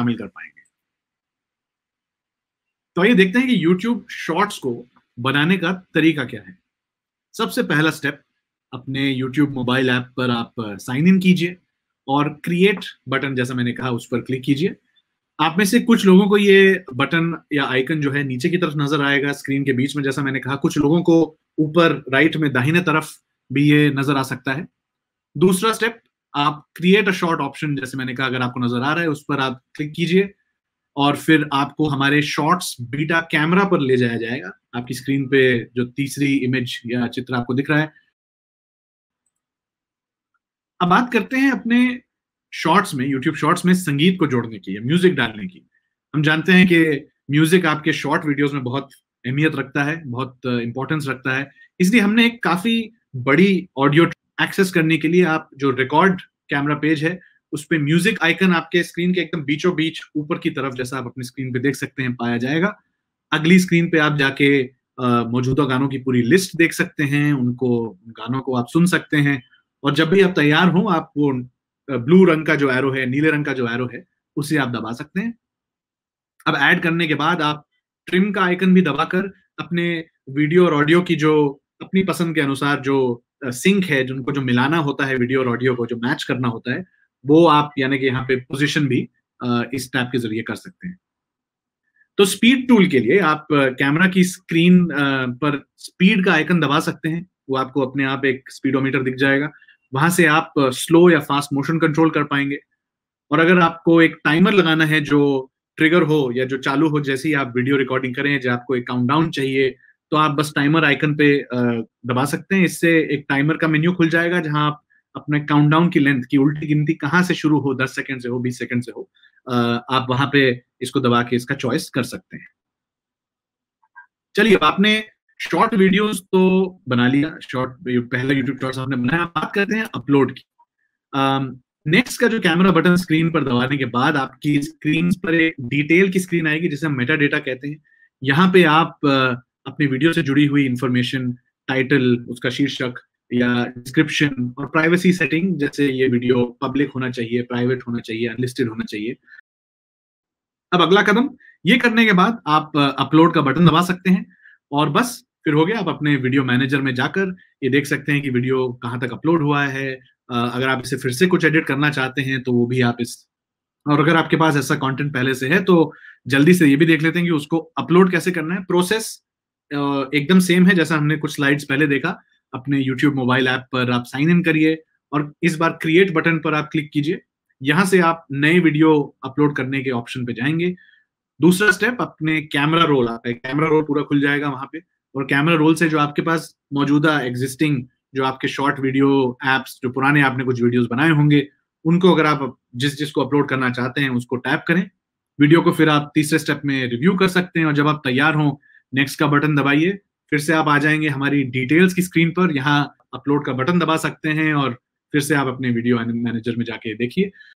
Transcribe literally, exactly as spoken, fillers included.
शामिल कर पाएंगे। तो आइए देखते हैं कि यूट्यूब शॉर्ट्स को बनाने का तरीका क्या है। सबसे पहला स्टेप, अपने यूट्यूब मोबाइल ऐप पर आप साइन इन कीजिए और क्रिएट बटन, जैसा मैंने कहा, उस पर क्लिक कीजिए। आप में से कुछ लोगों को ये बटन या आइकन जो है नीचे की तरफ नजर आएगा स्क्रीन के बीच में, जैसा मैंने कहा। कुछ लोगों को ऊपर राइट में दाहिने तरफ भी ये नजर आ सकता है। दूसरा स्टेप, आप क्रिएट अ शॉर्ट ऑप्शन, जैसे मैंने कहा, अगर आपको नजर आ रहा है उस पर आप क्लिक कीजिए और फिर आपको हमारे शॉर्ट्स बीटा कैमरा पर ले जाया जाएगा। आपकी स्क्रीन पे जो तीसरी इमेज या चित्र आपको दिख रहा है। अब बात करते हैं अपने शॉर्ट्स में, यूट्यूब शॉर्ट्स में संगीत को जोड़ने की या म्यूजिक डालने की। हम जानते हैं कि म्यूजिक आपके शॉर्ट वीडियोस में बहुत अहमियत रखता है, बहुत इंपॉर्टेंस रखता है। इसलिए हमने एक काफी बड़ी ऑडियो एक्सेस करने के लिए आप जो रिकॉर्ड कैमरा पेज है उस पे म्यूजिक आइकन आपके स्क्रीन के एकदम बीचों बीच ऊपर की तरफ, जैसा आप अपनी स्क्रीन पे देख सकते हैं, पाया जाएगा। अगली स्क्रीन पे आप जाके मौजूदा गानों की पूरी लिस्ट देख सकते हैं, उनको गानों को आप सुन सकते हैं। और जब भी आप तैयार हो, आप वो ब्लू रंग का जो एरो है, नीले रंग का जो एरो है, उसे आप दबा सकते हैं। अब ऐड करने के बाद आप ट्रिम का आइकन भी दबाकर अपने वीडियो और ऑडियो की जो अपनी पसंद के अनुसार जो सिंक है, जिनको जो मिलाना होता है वीडियो और ऑडियो को, जो मैच करना होता है, वो आप यानी कि यहाँ पे पोजीशन भी इस टैब के जरिए कर सकते हैं। तो स्पीड टूल के लिए आप कैमरा की स्क्रीन पर स्पीड का आइकन दबा सकते हैं। वो आपको अपने आप एक स्पीडोमीटर दिख जाएगा, वहां से आप स्लो या फास्ट मोशन कंट्रोल कर पाएंगे। और अगर आपको एक टाइमर लगाना है जो ट्रिगर हो या जो चालू हो जैसे ही आप वीडियो रिकॉर्डिंग करें, जब आपको एक काउंटडाउन चाहिए, तो आप बस टाइमर आइकन पे दबा सकते हैं। इससे एक टाइमर का मेन्यू खुल जाएगा जहां आप अपने काउंटडाउन की लेंथ की उल्टी गिनती कहां से शुरू हो, दस सेकंड से हो, बीस सेकंड से हो, आप वहां पे इसको दबा के इसका चॉइस कर सकते हैं। चलिए, आपने शॉर्ट वीडियोस तो बना लिया, शॉर्ट पहला यूट्यूब शॉर्ट्स आपने बनाया। बात करते हैं अपलोड की। नेक्स्ट का जो कैमरा बटन स्क्रीन पर दबाने के बाद आपकी स्क्रीन पर एक डिटेल की स्क्रीन आएगी जिसे हम मेटा डेटा कहते हैं। यहाँ पे आप अपनी वीडियो से जुड़ी हुई इंफॉर्मेशन, टाइटल, उसका शीर्षक या डिस्क्रिप्शन और प्राइवेसी सेटिंग, जैसे ये वीडियो पब्लिक होना चाहिए, प्राइवेट होना चाहिए, अनलिस्टेड होना चाहिए। अब अगला कदम, ये करने के बाद आप अपलोड का बटन दबा सकते हैं और बस फिर हो गया। आप अपने वीडियो मैनेजर में जाकर ये देख सकते हैं कि वीडियो कहाँ तक अपलोड हुआ है। अगर आप इसे फिर से कुछ एडिट करना चाहते हैं तो वो भी आप इस, और अगर आपके पास ऐसा कंटेंट पहले से है तो जल्दी से ये भी देख लेते हैं कि उसको अपलोड कैसे करना है। प्रोसेस एकदम सेम है जैसा हमने कुछ स्लाइड्स पहले देखा। अपने यूट्यूब मोबाइल ऐप पर आप साइन इन करिए और इस बार क्रिएट बटन पर आप क्लिक कीजिए। यहां से आप नए वीडियो अपलोड करने के ऑप्शन पे जाएंगे। दूसरा स्टेप, अपने कैमरा रोल, आप कैमरा रोल पूरा खुल जाएगा वहां पे, और कैमरा रोल से जो आपके पास मौजूदा एग्जिस्टिंग जो आपके शॉर्ट वीडियो एप्स, जो पुराने आपने कुछ वीडियोस बनाए होंगे, उनको अगर आप जिस जिसको अपलोड करना चाहते हैं उसको टैप करें। वीडियो को फिर आप तीसरे स्टेप में रिव्यू कर सकते हैं और जब आप तैयार हों नेक्स्ट का बटन दबाइए। फिर से आप आ जाएंगे हमारी डिटेल्स की स्क्रीन पर, यहाँ अपलोड का बटन दबा सकते हैं और फिर से आप अपने वीडियो मैनेजर में जाके देखिए।